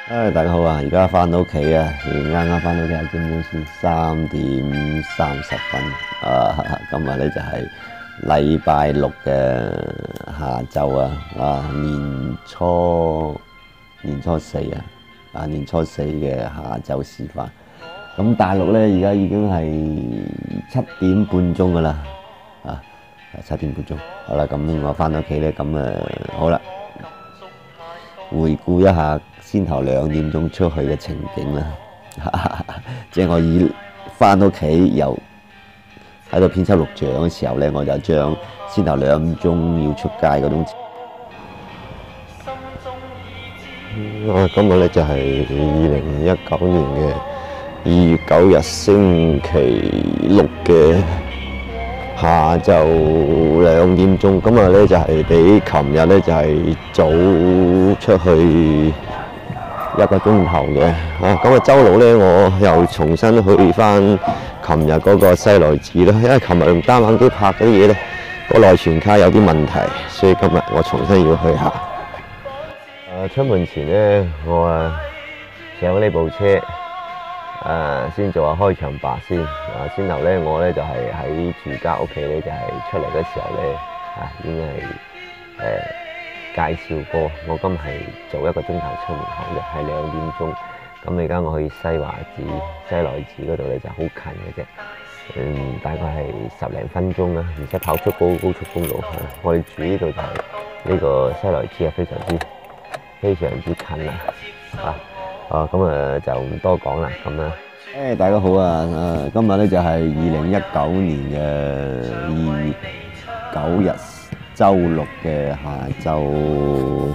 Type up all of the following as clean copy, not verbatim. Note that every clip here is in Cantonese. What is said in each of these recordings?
大家好啊！而家翻到屋企啊，啱啱翻到屋企，基本先3點30分。今日咧就係禮拜六嘅下晝啊，年初四年初四嘅下晝時分。咁大陸咧而家已經係7點半鐘噶啦，7點半鐘。好啦，咁我翻到屋企咧，好啦。回顧一下先頭2點鐘出去嘅情景啦，即係我已翻到屋企，又喺度編輯錄像嘅時候咧，我就將先頭2點鐘要出街嗰種。今日咧就係2019年嘅2月9日星期六嘅下晝2點鐘，今日咧就係比琴日咧就係早出去1個鐘頭嘅。咁周六咧我又重新去翻琴日嗰個西來寺啦，因為琴日用單反機拍嗰啲嘢咧，個內存卡有啲問題，所以今日我重新要去下。出門前咧，我上呢部車。先做下開場白先。先頭咧，我咧就係喺住家屋企咧，就係出嚟嗰時候咧，已經係介紹過，我今係做1個鐘頭出門口嘅，係2點鐘。咁而家我去西來寺嗰度咧就好近嘅啫，大概係10零分鐘啦，唔使跑出高速公路。我哋住呢度就係呢個西來寺係非常之近啊！咁就唔多講啦，咁啦。大家好啊！今日咧就係2019年嘅2月9日周六嘅下晝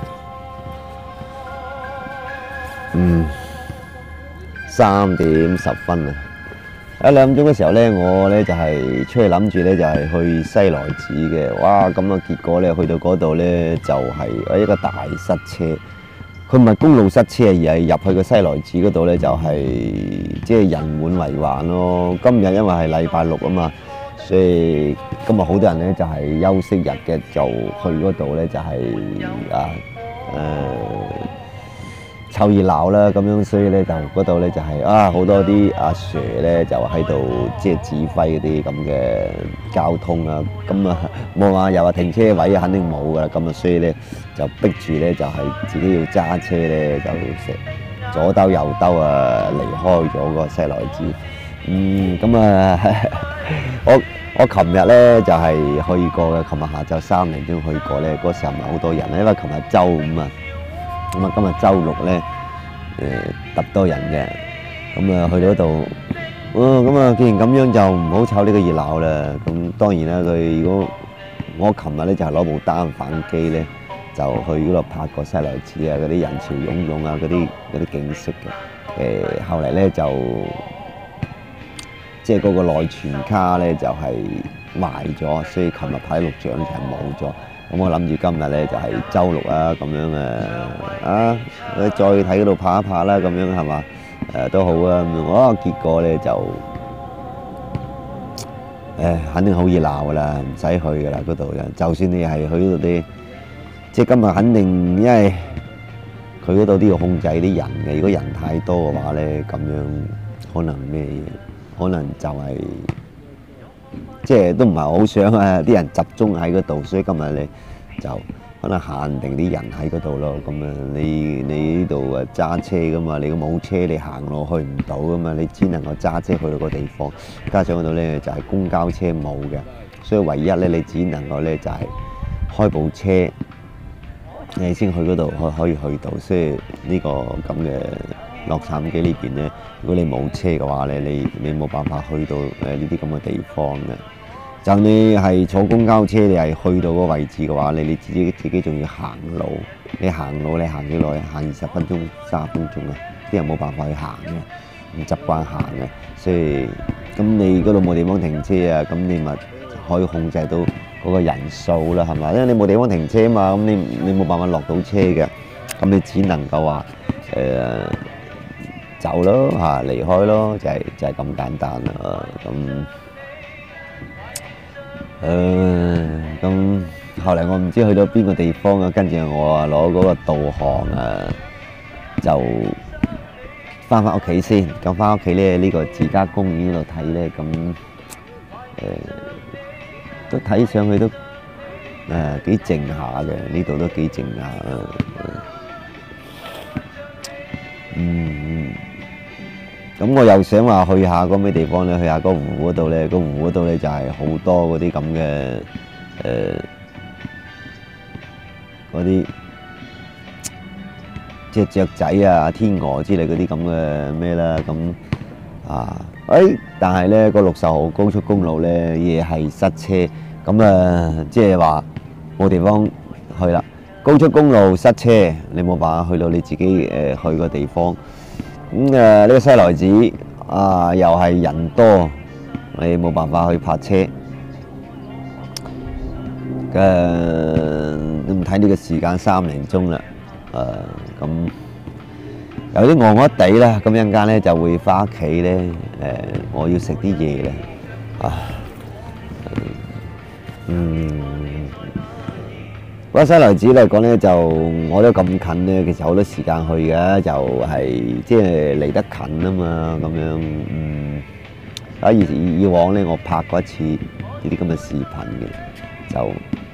3點10分啊！喺2點鐘嘅時候咧，我咧就係出去諗住咧就係去西來寺嘅。哇！咁啊，結果咧去到嗰度咧就係一個大塞車。佢唔係公路塞車，而係入去個西來寺嗰度咧，就係即係人滿為患咯。今日因為係禮拜六啊嘛，所以今日好多人咧就係休息日嘅，就去嗰度咧就係湊熱鬧啦咁樣，所以咧就嗰度咧就係好多啲阿 Sir 咧就喺度即係指揮嗰啲咁嘅交通啊。咁啊冇話又話停車位肯定冇噶啦，咁啊所以咧就逼住咧就係自己要揸車咧就左兜右兜離開咗個西來寺。我琴日咧就係去過嘅，琴日下晝3點鐘去過咧，嗰時候唔係好多人，因為琴日周5啊。咁啊，今日周6咧，特多人嘅。咁啊，去到嗰度，咁啊，既然咁樣就唔好湊呢個熱鬧啦。咁當然啦，如果我琴日咧就係攞部單反機咧，就去嗰度拍個西來寺啊，嗰啲人潮湧湧啊，嗰啲景色嘅。後嚟咧就即係嗰個內存卡咧就係壞咗，所以琴日拍錄像就係冇咗。咁我諗住今日咧就係周六啊，咁樣再睇嗰度拍一拍啦，咁樣係嘛？都好啊。咁結果咧就肯定好熱鬧噶啦，唔使去噶啦嗰度。就算你係去嗰度啲，即係今日肯定，因為佢嗰度都要控制啲人嘅。如果人太多嘅話咧，咁樣可能咩嘢？可能就係。即係都唔係好想啲人集中喺嗰度，所以今日咧就可能限定啲人喺嗰度咯。咁你呢度揸車噶嘛，你冇車你行路去唔到噶嘛，你只能夠揸車去到個地方。加上嗰度咧就係公交車冇嘅，所以唯一咧你只能夠咧就係開部車，你先去嗰度可以去到。所以呢個咁嘅洛杉磯呢邊咧，如果你冇車嘅話咧，你冇辦法去到呢啲咁嘅地方嘅。就你係坐公交車，你係去到嗰個位置嘅話，你自己仲要行路。你行路你行幾耐？行20分鐘、30分鐘啊！啲人冇辦法去行嘅，唔習慣行嘅。所以咁你嗰度冇地方停車啊，咁你咪可以控制到嗰個人數啦，係嘛？因為你冇地方停車嘛，咁你冇辦法落到車嘅，咁你只能夠話走咯嚇，離開咯，就係咁簡單啦。咁後嚟我唔知去到邊個地方啊，跟住我攞嗰個導航就翻屋企先。咁翻屋企咧，呢個自家公園嗰度睇咧，咁都睇上去都幾靜下嘅，呢度都幾靜下。咁我又想話去下嗰咩地方咧，去下個湖嗰度咧，個湖嗰度咧就係好多嗰啲咁嘅嗰啲即係雀仔啊、天鵝之類嗰啲咁嘅咩啦，咁但係咧個60號高速公路咧夜係塞車，咁即係話冇地方去啦。高速公路塞車，你冇辦法去到你自己去個地方。咁呢個西來寺又係人多，你冇辦法去泊車。你唔睇呢個時間3零鐘啦，咁有啲餓餓地啦，咁一陣間咧就會翻屋企咧。我要食啲嘢咧，嗰西來寺嚟講咧，就我都咁近咧，其實好多時間去嘅，就係即係離得近啊嘛，咁樣。以往咧，我拍過一次呢啲咁嘅視頻嘅，就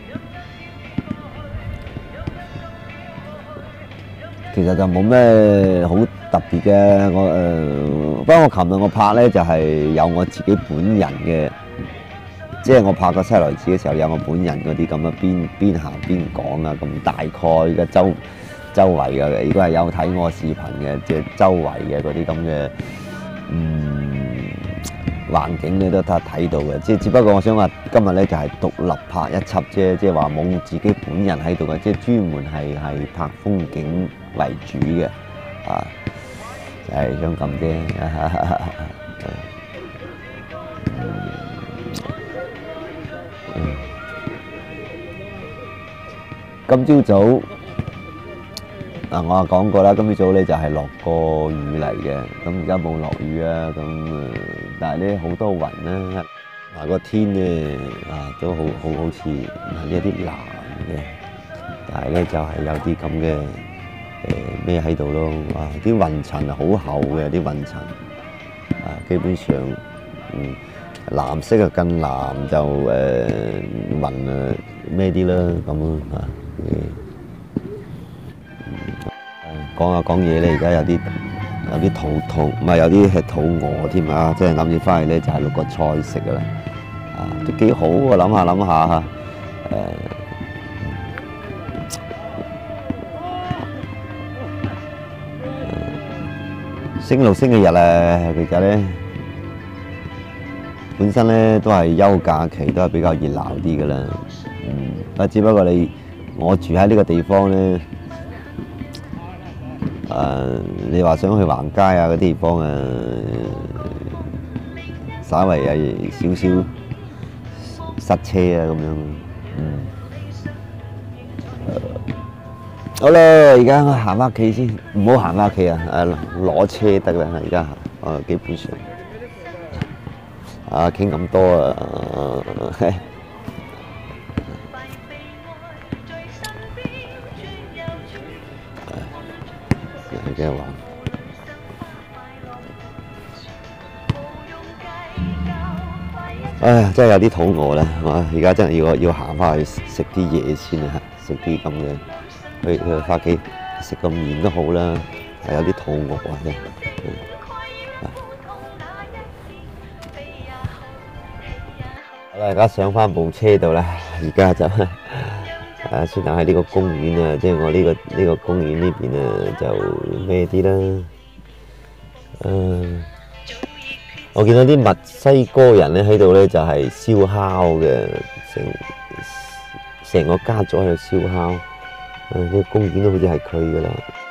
其實就冇咩好特別嘅。不過我琴日我拍咧就係有我自己本人嘅。即係我拍個西來寺嘅時候，有我本人嗰啲咁嘅邊行邊講啊，咁大概嘅周圍嘅，如果係有睇我視頻嘅，即係周圍嘅嗰啲咁嘅環境你都睇到嘅。即係只不過我想話今日咧就係獨立拍一輯啫，即係話冇自己本人喺度嘅，即係專門係拍風景為主嘅，就係想咁啫。今朝早我講過啦，今朝早咧就係落過雨嚟嘅，咁而家冇落雨啊，咁但係咧好多雲啦，個天咧都好似有啲藍嘅，但係咧就係有啲咁嘅咩喺度咯，啲雲層好厚嘅，啲雲層基本上藍色更藍就雲咩啲啦咁講下講嘢咧，而家有啲肚唔係有啲係肚餓添啊！即係諗住翻去咧就係錄個菜食噶啦，都幾好喎！諗下星期六星期日其實咧本身咧都係休假期，都係比較熱鬧啲噶啦。只不過我住喺呢個地方咧。你話想去橫街嗰啲地方稍微有少少塞車咁樣。好啦，而家我行翻屋企先，唔好行翻屋企攞車得啦。而家基本上傾咁多嘅話，真係有啲肚餓啦，係嘛？而家真係要行翻去食啲嘢先啊！食啲咁嘅，去翻屋企食個麵都好啦，係有啲肚餓真係。好啦，而家上翻部車度啦，而家就。先行喺呢個公園啊，即係我呢個公園呢邊就咩啲啦。我見到啲墨西哥人咧喺度咧就係燒烤嘅，成個家族喺度燒烤。呢個公園都好似係佢噶啦。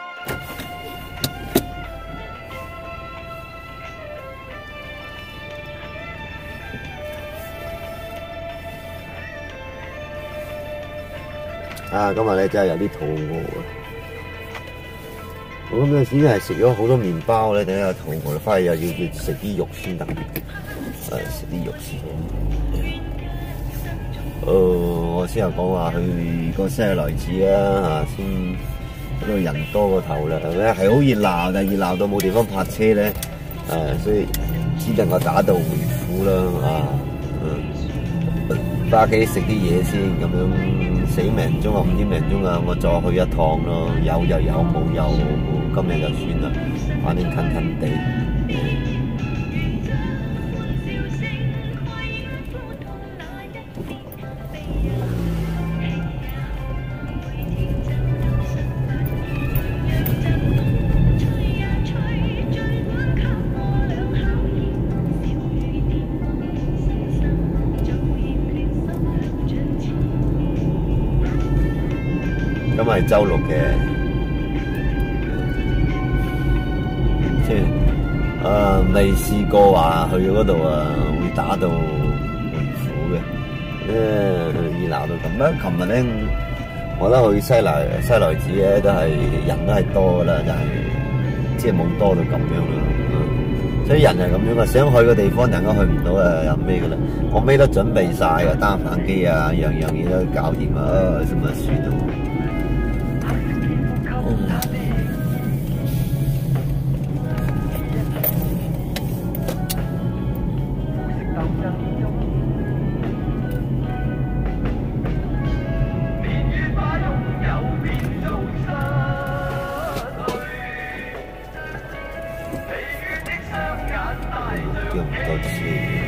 今日咧真係有啲肚餓啊！我咁有時係食咗好多麵包咧，等下肚餓啦，翻去又要食啲肉先得。食啲肉先。我先又講話去個西來寺啦，先嗰度人多過頭啦，係好熱鬧，但係熱鬧到冇地方泊車咧，所以只能夠打道回府啦，翻屋企食啲嘢先，咁樣4零鐘啊，5點零鐘啊，我再去一趟咯，有就有，冇就冇，今日就算啦，反正近近地。咁係週六嘅，即係未試過話去嗰度會打到回府嘅，熱鬧到咁啦。琴日咧，我覺得去西來寺咧都係人都係多噶啦，就係即係冇多到咁樣啦。所以人係咁樣嘅，想去嘅地方人都去唔到有咩嘅啦？我咩都準備晒嘅，單反機啊，樣嘢都搞掂啊，咁咪算咯。叫唔多次。